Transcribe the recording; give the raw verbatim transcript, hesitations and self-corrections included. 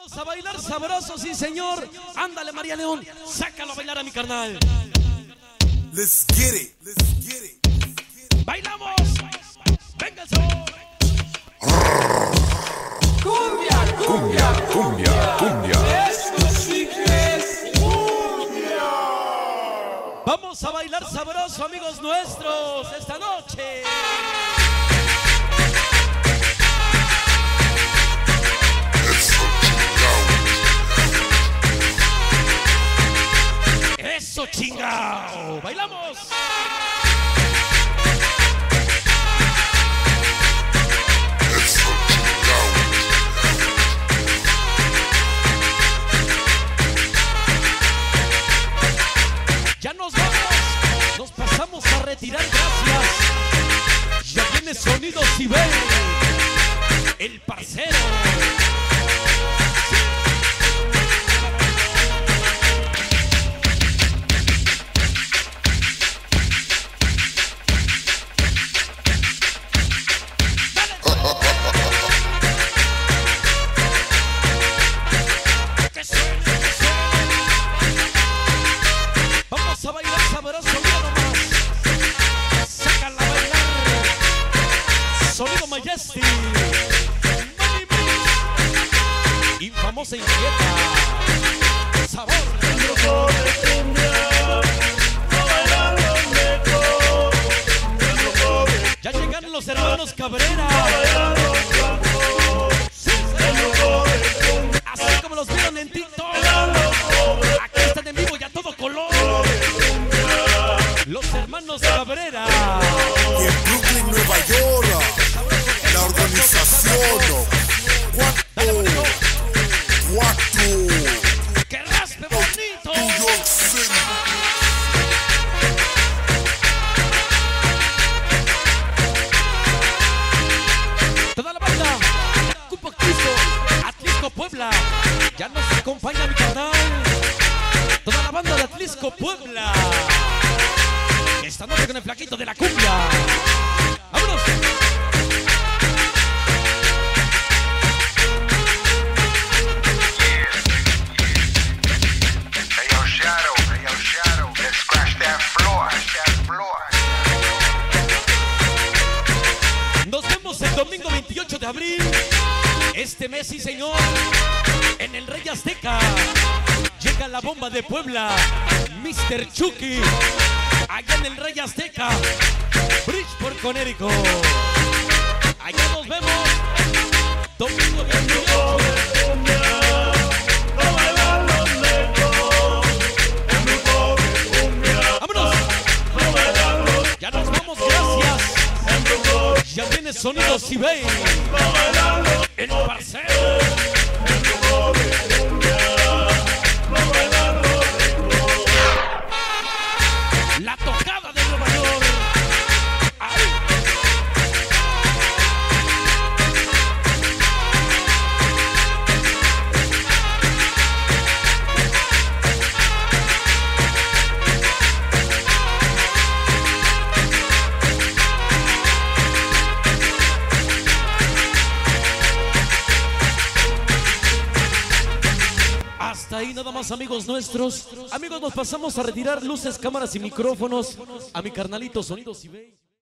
Vámonos a bailar sabroso, sí señor. Ándale, María León, sácalo a bailar a mi carnal. Let's get it, let's get it. Bailamos. Venga el sabor. Cumbia, cumbia, Cumbia, cumbia. esto sí que es cumbia. Vamos a bailar sabroso, amigos nuestros, esta noche. Eso chingao. Bailamos. Ya nos vamos. Nos pasamos a retirar, gracias. Ya viene Sonidos y ve el parcero. Vamos a bailar sabroso, mira nomás. Sácala a bailar. Sonido Majestic. Money Mix. Infamosa inquieta. Sabor. Ya llegaron los hermanos Cabrera. Sí, sí. Así como los vieron en TikTok. Aquí están en vivo ya todo color. Los hermanos Cabrera. Y en Brooklyn, Nueva York, la organización Cuatro, Cuatro, ¡Que raspe bonito! New York City. Toda la banda, Cupo Atlisco, Atlisco Puebla. Ya nos acompaña mi canal. Toda la banda de Atlisco Puebla. Esta noche con el flaquito de la cumbia. ¡Vámonos! Hey yo, Shadow, hey yo, Shadow, let's scratch that floor, that floor. Nos vemos el domingo veintiocho de abril. Este mes, sí señor. En el Rey Azteca. Llega la bomba de Puebla. mister Chucky. Allá en el Rey Azteca. Bridgeport, Connecticut. Allá nos vemos. Domingo veintiocho. ¡Vámonos! Ya nos vamos, gracias. Ya viene Sonidos y ve el parcero. La tocada de Nueva York. Ahí. Hasta ahí nada más, amigos nuestros. Amigos, nos pasamos a retirar luces, cámaras y micrófonos a mi carnalito Sonidos y Ve.